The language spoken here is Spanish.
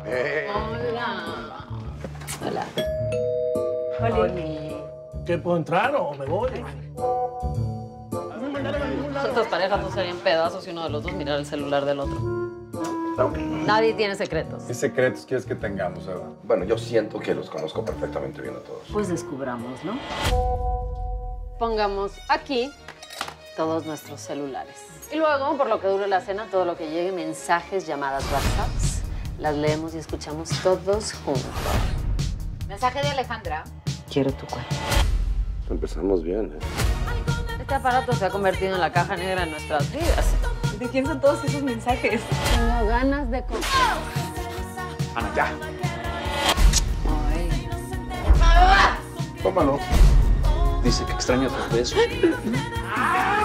Hola. Hola. Oli. ¿Qué, puedo entrar o me voy? Nuestras parejas no serían pedazos si uno de los dos mirara el celular del otro. Nadie tiene secretos. ¿Qué secretos quieres que tengamos, Eva? Bueno, yo siento que los conozco perfectamente bien a todos. Pues descubramos, ¿no? Pongamos aquí todos nuestros celulares. Y luego, por lo que dure la cena, todo lo que llegue, mensajes, llamadas, WhatsApps, las leemos y escuchamos todos juntos. Mensaje de Alejandra. Quiero tu cuenta. Empezamos bien, ¿eh? Este aparato se ha convertido en la caja negra de nuestras vidas. ¿De quién son todos esos mensajes? Tengo ganas de comer. Ana, ya. Ay. Tómalo. Dice que extraña tus besos.